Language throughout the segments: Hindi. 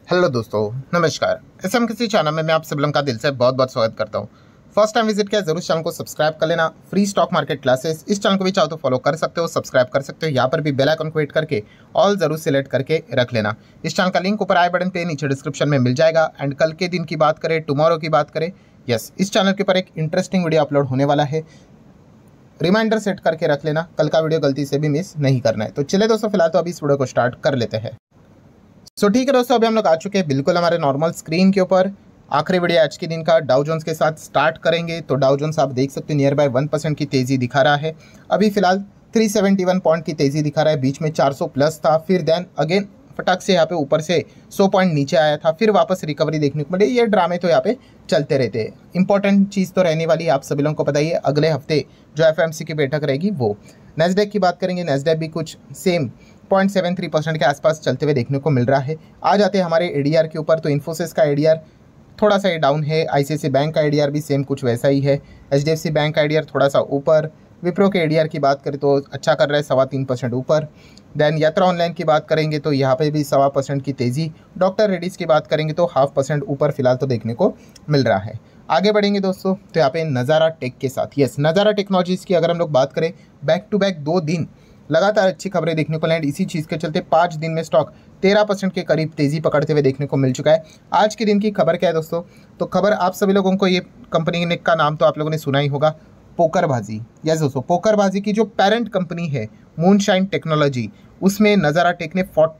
हेलो दोस्तों, नमस्कार। एसएम किसी चैनल में मैं आप सब लोगों का दिल से बहुत बहुत स्वागत करता हूं। फर्स्ट टाइम विजिट किया जरूर चैनल को सब्सक्राइब कर लेना। फ्री स्टॉक मार्केट क्लासेस इस चैनल को भी चाहो तो फॉलो कर सकते हो, सब्सक्राइब कर सकते हो। यहाँ पर भी बेल आइकन को हिट करके ऑल जरूर सिलेक्ट करके रख लेना। इस चैनल का लिंक ऊपर आई बटन पे नीचे डिस्क्रिप्शन में मिल जाएगा। एंड कल के दिन की बात करें, टुमारो की बात करें, यस, इस चैनल के ऊपर एक इंटरेस्टिंग वीडियो अपलोड होने वाला है। रिमाइंडर सेट करके रख लेना, कल का वीडियो गलती से भी मिस नहीं करना है। तो चले दोस्तों, फिलहाल तो अभी इस वीडियो को स्टार्ट कर लेते हैं। ठीक है दोस्तों, अभी हम लोग आ चुके हैं बिल्कुल हमारे नॉर्मल स्क्रीन के ऊपर। आखिरी वीडियो आज के दिन का डाउ जोन्स के साथ स्टार्ट करेंगे। तो डाउ जोन्स आप देख सकते हैं नियर बाय 1% की तेज़ी दिखा रहा है। अभी फिलहाल 371 पॉइंट की तेज़ी दिखा रहा है। बीच में 400 प्लस था, फिर देन अगेन फटाक से यहाँ पे ऊपर से 100 पॉइंट नीचे आया था, फिर वापस रिकवरी देखने को मिली। ये ड्रामे तो यहाँ पे चलते रहते हैं। इंपॉर्टेंट चीज़ तो रहने वाली है, आप सभी लोगों को पता ही है, अगले हफ्ते जो एफएमसी की बैठक रहेगी वो। नैस्डैक की बात करेंगे, नैस्डैक भी कुछ सेम 0.73% के आसपास चलते हुए देखने को मिल रहा है। आ जाते हैं हमारे एडीआर के ऊपर। तो इन्फोसिस का एडीआर थोड़ा सा डाउन है। आईसीआईसीआई बैंक का एडीआर भी सेम कुछ वैसा ही है। एचडीएफसी बैंक का एडीआर थोड़ा सा ऊपर। विप्रो के एडीआर की बात करें तो अच्छा कर रहा है, 3.25% ऊपर। देन यात्रा ऑनलाइन की बात करेंगे तो यहाँ पे भी 1.25% की तेज़ी। डॉक्टर रेड्डीज की बात करेंगे तो 0.5% ऊपर फिलहाल तो देखने को मिल रहा है। आगे बढ़ेंगे दोस्तों, तो यहाँ पे नज़ारा टेक के साथ, यस, नज़ारा टेक्नोलॉजीज़ की अगर हम लोग बात करें, बैक टू बैक 2 दिन लगातार अच्छी खबरें देखने को लैंड। इसी चीज़ के चलते 5 दिन में स्टॉक 13% के करीब तेज़ी पकड़ते हुए देखने को मिल चुका है। आज के दिन की खबर क्या है दोस्तों? तो खबर आप सभी लोगों को, ये कंपनी का नाम तो आप लोगों ने सुना ही होगा, पोकरबाजी। यस दोस्तों, पोकरबाजी की जो पेरेंट कंपनी है मूनशाइन टेक्नोलॉजी, उसमें नज़ारा टेक ने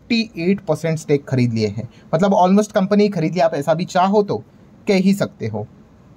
48% स्टेक खरीद लिए हैं। मतलब ऑलमोस्ट कंपनी खरीद लिया, आप ऐसा भी चाहो तो कह ही सकते हो।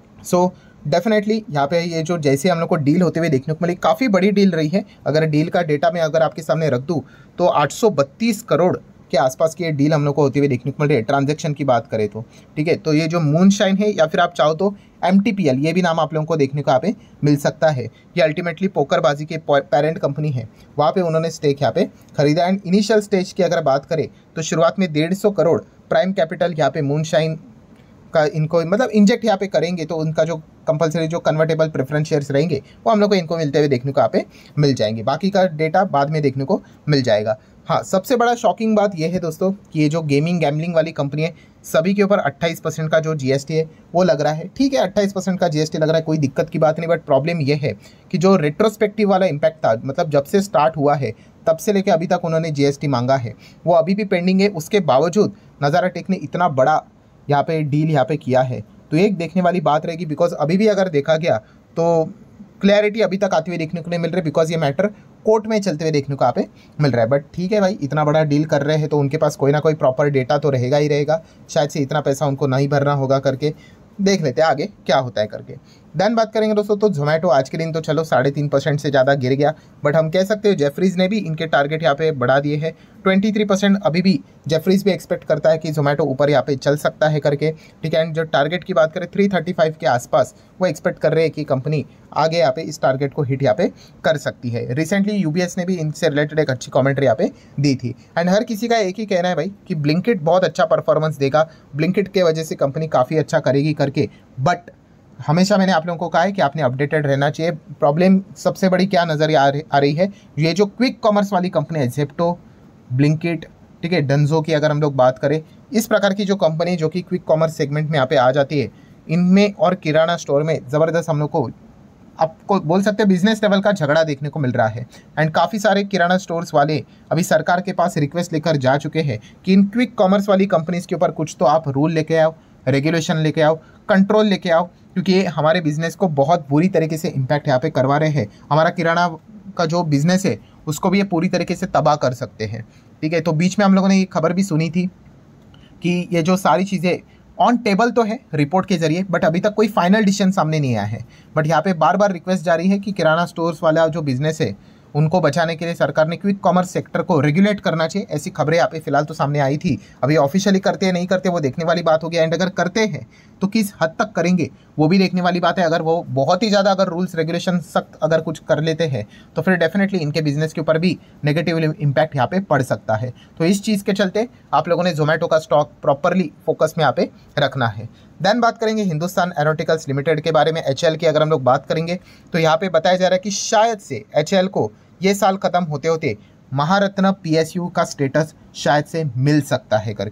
सो डेफिनेटली यहाँ पे ये जो जैसे हम लोग को डील होते हुए देखने को मिली, काफ़ी बड़ी डील रही है। अगर डील का डेटा मैं अगर आपके सामने रख दूँ तो 832 करोड़ के आसपास की ये डील हम लोग को होते हुए देखने को मिल रही है, ट्रांजैक्शन की बात करें तो। ठीक है, तो ये जो मूनशाइन है, या फिर आप चाहो तो MTPL, ये भी नाम आप लोगों को देखने को यहाँ पे मिल सकता है। ये अल्टीमेटली पोकरबाजी के पेरेंट कंपनी है, वहाँ पे उन्होंने स्टेक यहाँ पे खरीदा। एंड इनिशियल स्टेज की अगर बात करें तो शुरुआत में 150 करोड़ प्राइम कैपिटल यहाँ पे मूनशाइन का इनको मतलब इंजेक्ट यहाँ पे करेंगे। तो उनका जो कंपलसरी जो कन्वर्टेबल प्रेफरेंस शेयर्स रहेंगे वो हम लोग को इनको मिलते हुए देखने को यहाँ पे मिल जाएंगे। बाकी का डेटा बाद में देखने को मिल जाएगा। हाँ, सबसे बड़ा शॉकिंग बात यह है दोस्तों कि ये जो गेमिंग गैम्बलिंग वाली कंपनी है, सभी के ऊपर 28% का जो जीएसटी है वो लग रहा है। ठीक है, 28% का जीएसटी लग रहा है, कोई दिक्कत की बात नहीं। बट प्रॉब्लम यह है कि जो रेट्रोस्पेक्टिव वाला इम्पैक्ट था, मतलब जब से स्टार्ट हुआ है तब से लेकर अभी तक उन्होंने जीएसटी मांगा है, वो अभी भी पेंडिंग है। उसके बावजूद नज़ारा टेक ने इतना बड़ा यहाँ पे डील यहाँ पे किया है, तो एक देखने वाली बात रहेगी। बिकॉज अभी भी अगर देखा गया तो क्लैरिटी अभी तक आती हुई देखने को नहीं मिल रही, बिकॉज ये मैटर कोर्ट में चलते हुए देखने को यहाँ पे मिल रहा है। बट ठीक है भाई, इतना बड़ा डील कर रहे हैं तो उनके पास कोई ना कोई प्रॉपर डेटा तो रहेगा ही रहेगा। शायद से इतना पैसा उनको नहीं भरना होगा करके, देख लेते हैं आगे क्या होता है करके। देन बात करेंगे दोस्तों, तो जोमेटो आज के दिन तो चलो 3.5% से ज़्यादा गिर गया। बट हम कह सकते हो जेफरीज ने भी इनके टारगेट यहाँ पे बढ़ा दिए हैं। 23% अभी भी जेफरीज भी एक्सपेक्ट करता है कि जोमेटो ऊपर यहाँ पे चल सकता है करके। ठीक है, एंड जो टारगेट की बात करें 335 के आसपास, वो एक्सपेक्ट कर रहे हैं कि कंपनी आगे यहाँ पे इस टारगेट को हिट यहाँ पे कर सकती है। रिसेंटली यूबीएस ने भी इनसे रिलेटेड एक अच्छी कमेंट्री यहाँ पे दी थी। एंड हर किसी का एक ही कहना है भाई कि ब्लिंकिट बहुत अच्छा परफॉर्मेंस देगा, ब्लिंकिट के वजह से कंपनी काफ़ी अच्छा करेगी करके। बट हमेशा मैंने आप लोगों को कहा है कि आपने अपडेटेड रहना चाहिए। प्रॉब्लम सबसे बड़ी क्या नज़र आ रही है, ये जो क्विक कॉमर्स वाली कंपनी है, जेप्टो, ब्लिंकिट, ठीक है, डंजो की अगर हम लोग बात करें, इस प्रकार की जो कंपनी जो कि क्विक कॉमर्स सेगमेंट में यहाँ पे आ जाती है, इनमें और किराना स्टोर में ज़बरदस्त हम लोग को, आपको बोल सकते हैं, बिजनेस लेवल का झगड़ा देखने को मिल रहा है। एंड काफ़ी सारे किराना स्टोर्स वाले अभी सरकार के पास रिक्वेस्ट लेकर जा चुके हैं कि इन क्विक कॉमर्स वाली कंपनीज़ के ऊपर कुछ तो आप रूल लेके आओ, रेगुलेशन लेके आओ, कंट्रोल लेके आओ, क्योंकि ये हमारे बिज़नेस को बहुत बुरी तरीके से इम्पैक्ट यहाँ पे करवा रहे हैं। हमारा किराना का जो बिज़नेस है उसको भी ये पूरी तरीके से तबाह कर सकते हैं। ठीक है, तो बीच में हम लोगों ने ये खबर भी सुनी थी कि ये जो सारी चीज़ें ऑन टेबल तो है रिपोर्ट के जरिए, बट अभी तक कोई फाइनल डिसीजन सामने नहीं आया है। बट यहाँ पे बार बार रिक्वेस्ट जारी है कि किराना स्टोर्स वाला जो बिज़नेस है उनको बचाने के लिए सरकार ने क्विक कॉमर्स सेक्टर को रेगुलेट करना चाहिए। ऐसी खबरें यहाँ पे फिलहाल तो सामने आई थी। अभी ऑफिशियली करते हैं नहीं करते वो देखने वाली बात होगी। एंड अगर करते हैं तो किस हद तक करेंगे वो भी देखने वाली बात है। अगर वो बहुत ही ज़्यादा अगर रूल्स रेगुलेशन सख्त अगर कुछ कर लेते हैं तो फिर डेफिनेटली इनके बिजनेस के ऊपर भी नेगेटिव इम्पैक्ट यहाँ पे पड़ सकता है। तो इस चीज़ के चलते आप लोगों ने जोमेटो का स्टॉक प्रॉपरली फोकस में यहाँ पे रखना है। देन बात करेंगे हिंदुस्तान एरोनॉटिकल्स लिमिटेड के बारे में। HAL की अगर हम लोग बात करेंगे तो यहाँ पे बताया जा रहा है कि शायद से HAL को ये साल ख़त्म होते होते महारत्न PSU का स्टेटस शायद से मिल सकता है करके।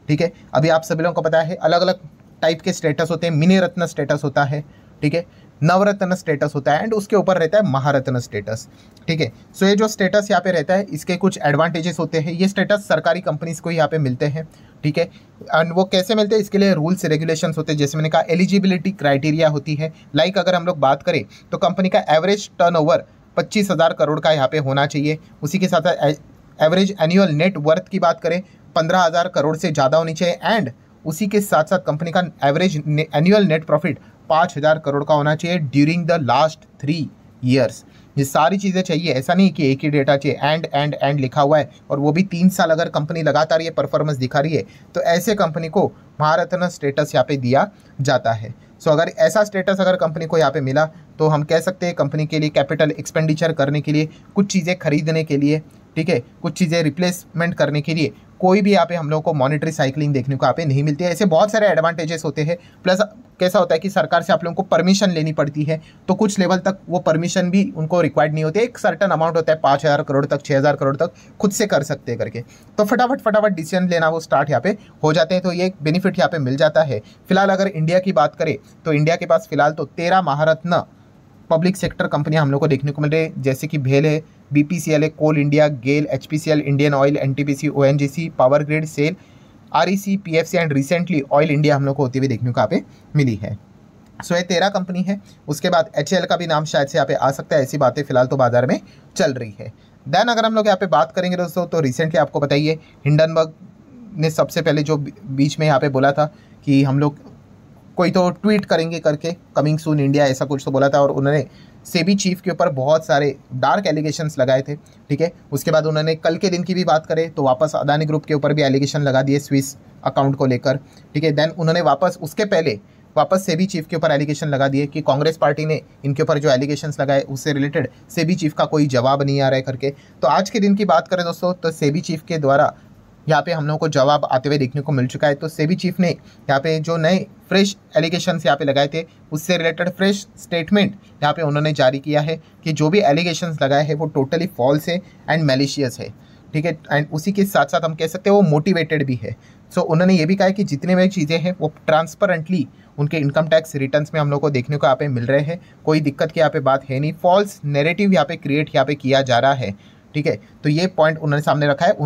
ठीक है। अभी आप सभी लोगों को पता है अलग अलग टाइप के स्टेटस होते हैं, मिनी रत्न स्टेटस होता है, ठीक है, नवरत्न स्टेटस होता है एंड उसके ऊपर रहता है महारत्न स्टेटस, ठीक है। सो ये जो स्टेटस यहाँ पे रहता है इसके कुछ एडवांटेजेस होते हैं। ये स्टेटस सरकारी कंपनीज को यहाँ पे मिलते हैं, ठीक है। एंड वो कैसे मिलते हैं, इसके लिए रूल्स रेगुलेशंस होते हैं, जैसे मैंने कहा एलिजिबिलिटी क्राइटेरिया होती है। लाइक अगर हम लोग बात करें तो कंपनी का एवरेज टर्नओवर 25,000 करोड़ का यहाँ पे होना चाहिए। उसी के साथ एवरेज एनुअल नेट वर्थ की बात करें 15,000 करोड़ से ज़्यादा होनी चाहिए एंड उसी के साथ साथ कंपनी का average annual net profit 5,000 crore का होना चाहिए ड्यूरिंग द लास्ट 3 ईयर्स। ये सारी चीज़ें चाहिए, ऐसा नहीं कि एक ही डेटा चाहिए, एंड लिखा हुआ है और वो भी 3 साल अगर कंपनी लगातार ये परफॉर्मेंस दिखा रही है तो ऐसे कंपनी को महारत्न स्टेटस यहाँ पे दिया जाता है। सो अगर ऐसा स्टेटस अगर कंपनी को यहाँ पे मिला तो हम कह सकते हैं कंपनी के लिए कैपिटल एक्सपेंडिचर करने के लिए, कुछ चीज़ें खरीदने के लिए, ठीक है, कुछ चीज़ें रिप्लेसमेंट करने के लिए कोई भी यहाँ पे हम लोगों को मॉनेटरी साइकिलिंग देखने को यहाँ पे नहीं मिलती है। ऐसे बहुत सारे एडवांटेजेस होते हैं। प्लस कैसा होता है कि सरकार से आप लोगों को परमिशन लेनी पड़ती है, तो कुछ लेवल तक वो परमिशन भी उनको रिक्वायर्ड नहीं होती है। एक सर्टन अमाउंट होता है 5,000 करोड़ तक, 6,000 करोड़ तक खुद से कर सकते हैं करके, तो फटाफट डिसीजन लेना वो स्टार्ट यहाँ पे हो जाते हैं। तो ये बेनिफिट यहाँ पे मिल जाता है। फिलहाल अगर इंडिया की बात करें तो इंडिया के पास फिलहाल तो 13 महारत्न पब्लिक सेक्टर कंपनियां हम लोग को देखने को मिल रही है, जैसे कि भेल है, बीपीसीएल है, coal India, GAIL, HPCL, Indian oil, NTPC, ONGC, power grid, SAIL, REC, PFC and recently oil India हम लोग को होती हुई देखने को यहाँ पे मिली है। सो ये 13 कंपनी है। उसके बाद एचएएल का भी नाम शायद से यहाँ पे आ सकता है, ऐसी बातें फिलहाल तो बाजार में चल रही है। देन अगर हम लोग यहाँ पे बात करेंगे दोस्तों तो रिसेंटली आपको बताइए हिंडनबर्ग ने सबसे पहले जो बीच में यहाँ पे बोला था कि हम लोग कोई तो ट्वीट करेंगे करके, कमिंग सून इंडिया ऐसा कुछ तो बोला था, और उन्होंने सेबी चीफ के ऊपर बहुत सारे डार्क एलिगेशंस लगाए थे, ठीक है। उसके बाद उन्होंने कल के दिन की भी बात करें तो वापस अदानी ग्रुप के ऊपर भी एलिगेशन लगा दिए स्विस अकाउंट को लेकर, ठीक है। देन उन्होंने वापस उसके पहले वापस सेबी चीफ के ऊपर एलिगेशन लगा दिए कि कांग्रेस पार्टी ने इनके ऊपर जो एलिगेशंस लगाए उससे रिलेटेड सेबी चीफ का कोई जवाब नहीं आ रहा है करके। तो आज के दिन की बात करें दोस्तों तो सेबी चीफ के द्वारा यहाँ पे हम लोगों को जवाब आते हुए देखने को मिल चुका है। तो सेबी चीफ ने यहाँ पे जो नए फ्रेश एलिगेशंस यहाँ पे लगाए थे उससे रिलेटेड फ्रेश स्टेटमेंट यहाँ पे उन्होंने जारी किया है कि जो भी एलिगेशंस लगाए हैं वो टोटली फॉल्स है एंड मैलिशियस है, ठीक है। एंड उसी के साथ साथ हम कह सकते हैं वो मोटिवेटेड भी है। सो उन्होंने ये भी कहा है कि जितने भी चीज़ें हैं वो ट्रांसपेरेंटली उनके इनकम टैक्स रिटर्न्स में हम लोग को देखने को यहाँ पे मिल रहे हैं, कोई दिक्कत की यहाँ पे बात है नहीं। फॉल्स नैरेटिव यहाँ पे क्रिएट यहाँ पे किया जा रहा है, ठीक है। तो ये पॉइंट उन्होंने सामने रखा है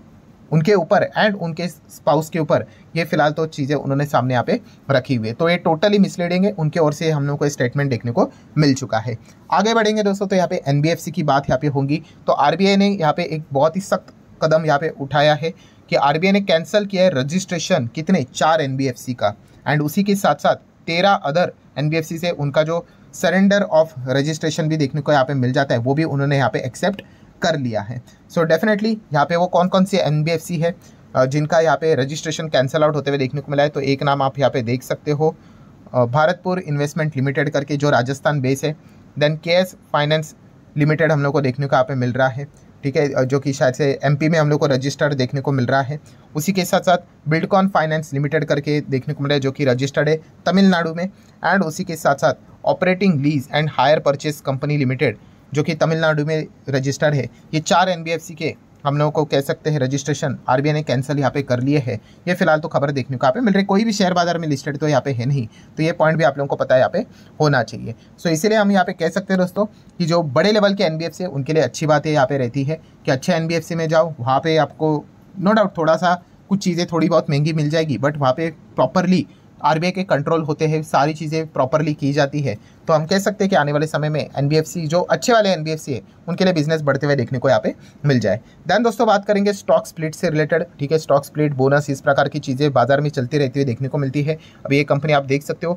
उनके ऊपर एंड उनके स्पाउस के ऊपर, ये फिलहाल तो चीज़ें उन्होंने सामने यहाँ पे रखी हुई है। तो ये टोटली मिसलीडिंग है, उनके ओर से हम लोग को स्टेटमेंट देखने को मिल चुका है। आगे बढ़ेंगे दोस्तों तो यहाँ पे एनबीएफसी की बात यहाँ पे होगी। तो आरबीआई ने यहाँ पे एक बहुत ही सख्त कदम यहाँ पे उठाया है कि आरबीआई ने कैंसिल किया है रजिस्ट्रेशन कितने 4 एनबीएफसी का, एंड उसी के साथ साथ 13 अदर एनबीएफसी से उनका जो सरेंडर ऑफ रजिस्ट्रेशन भी देखने को यहाँ पे मिल जाता है, वो भी उन्होंने यहाँ पे एक्सेप्ट कर लिया है। सो डेफिनेटली यहाँ पे वो कौन कौन सी एनबीएफसी है जिनका यहाँ पे रजिस्ट्रेशन कैंसिल आउट होते हुए देखने को मिला है। तो एक नाम आप यहाँ पे देख सकते हो, भारतपुर इन्वेस्टमेंट लिमिटेड करके जो राजस्थान बेस है। देन केएस फाइनेंस लिमिटेड हम लोग को देखने को यहाँ पे मिल रहा है, ठीक है, जो कि शायद से एमपी में हम लोग को रजिस्टर्ड देखने को मिल रहा है। उसी के साथ साथ बिल्डकॉन फाइनेंस लिमिटेड करके देखने को मिला है जो कि रजिस्टर्ड है तमिलनाडु में। एंड उसी के साथ साथ operating lease and hire purchase company limited जो कि तमिलनाडु में रजिस्टर्ड है। ये 4 एनबीएफसी के हम लोगों को कह सकते हैं रजिस्ट्रेशन आरबीआई ने कैंसिल यहाँ पे कर लिए है। ये फिलहाल तो खबर देखने को यहाँ पे मिल रही है, कोई भी शेयर बाजार में लिस्टेड तो यहाँ पे है नहीं, तो ये पॉइंट भी आप लोगों को पता है यहाँ पे होना चाहिए। सो इसीलिए हम यहाँ पे कह सकते हैं दोस्तों कि जो बड़े लेवल के एनबीएफसी है उनके लिए अच्छी बात है यहाँ पे रहती है कि अच्छे एनबीएफसी में जाओ, वहाँ पे आपको नो डाउट थोड़ा सा कुछ चीज़ें थोड़ी बहुत महंगी मिल जाएगी, बट वहाँ पे प्रॉपरली आरबीआई के कंट्रोल होते हैं, सारी चीज़ें प्रॉपरली की जाती है। तो हम कह सकते हैं कि आने वाले समय में एनबीएफसी जो अच्छे वाले एनबीएफसी है उनके लिए बिजनेस बढ़ते हुए देखने को यहाँ पे मिल जाए। देन दोस्तों बात करेंगे स्टॉक स्प्लिट से रिलेटेड, ठीक है। स्टॉक स्प्लिट, बोनस, इस प्रकार की चीज़ें बाजार में चलती रहती हुई देखने को मिलती है। अभी ये कंपनी आप देख सकते हो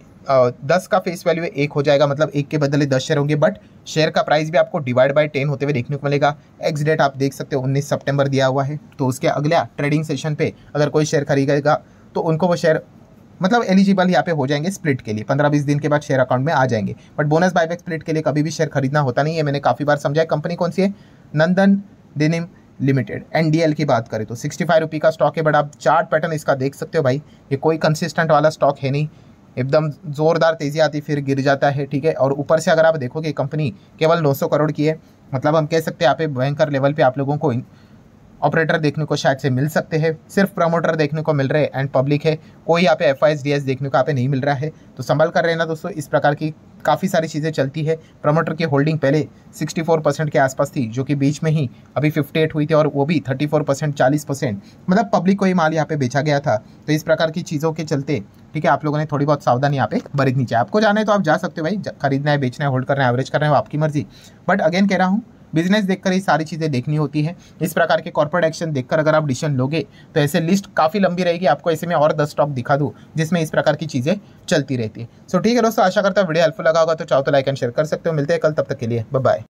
10 का फेस वैल्यू 1 हो जाएगा, मतलब 1 के बदले 10 शेयर होंगे, बट शेयर का प्राइस भी आपको डिवाइड बाय 10 होते हुए देखने को मिलेगा। एक्स डेट आप देख सकते हो 19 सितंबर दिया हुआ है, तो उसके अगला ट्रेडिंग सेशन पे अगर कोई शेयर खरीदेगा तो उनको वो शेयर मतलब एलिजिबल यहाँ पे हो जाएंगे स्प्लिट के लिए, 15-20 दिन के बाद शेयर अकाउंट में आ जाएंगे। बट बोनस बायबैक स्प्लिट के लिए कभी भी शेयर खरीदना होता नहीं है, मैंने काफ़ी बार समझाया। कंपनी कौन सी है? नंदन डेनिम लिमिटेड। एनडीएल की बात करें तो 65 रुपये का स्टॉक है, बट आप चार्ट पैटर्न इसका देख सकते हो भाई, ये कोई कंसिस्टेंट वाला स्टॉक है नहीं, एकदम ज़ोरदार तेज़ी आती फिर गिर जाता है, ठीक है। और ऊपर से अगर आप देखोगे कंपनी केवल 900 करोड़ की है, मतलब हम कह सकते हैं यहाँ पे भयंकर लेवल पे आप लोगों को ऑपरेटर देखने को शायद से मिल सकते हैं, सिर्फ प्रमोटर देखने को मिल रहे हैं एंड पब्लिक है, कोई यहाँ पे FISDS देखने को यहाँ पे नहीं मिल रहा है। तो संभल कर रहना दोस्तों, इस प्रकार की काफ़ी सारी चीज़ें चलती है। प्रमोटर की होल्डिंग पहले 64% के आसपास थी, जो कि बीच में ही अभी 58 हुई थी, और वो भी 34%, 40%, मतलब पब्लिक को ही माल यहाँ पे बेचा गया था। तो इस प्रकार की चीज़ों के चलते ठीक है, आप लोगों ने थोड़ी बहुत सावधानी यहाँ पे बरतनी चाहिए। आपको जाना है तो आप जा सकते हो भाई, खरीदना है, बेचना है, होल्ड करना है, एवरेज करना है, वो आपकी मर्जी। बट अगेन कह रहा हूँ, बिजनेस देखकर ही सारी चीज़ें देखनी होती है। इस प्रकार के कॉर्पोरेट एक्शन देखकर अगर आप डिसीजन लोगे तो ऐसे लिस्ट काफ़ी लंबी रहेगी। आपको ऐसे में और 10 स्टॉक दिखा दूँ जिसमें इस प्रकार की चीज़ें चलती रहती है। सो ठीक है दोस्तों, आशा करता हूँ वीडियो हेल्पफुल लगा होगा। तो चाहो तो लाइक एंड शेयर कर सकते हो। मिलते हैं कल, तब तक के लिए बाय बाय।